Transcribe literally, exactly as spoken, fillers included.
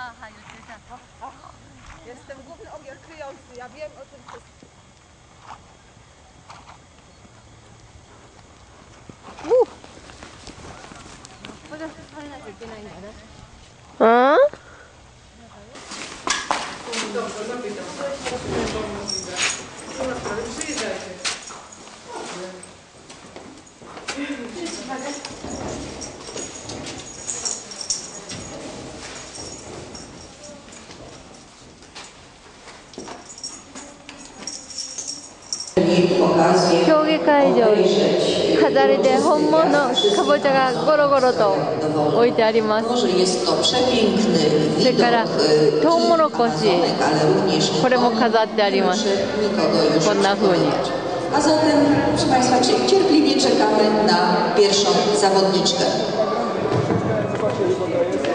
aha, już Jestem główny ogier kryjący, ja wiem o tym wszystkim. Uh. これ触れなきゃいけないんだね。 あ競技会場に飾りで本物のかぼちゃがゴロゴロと置いてあります。それからトウモロコシ、これも飾ってあります。こんな風に。 A zatem, proszę Państwa, cierpliwie czekamy na pierwszą zawodniczkę.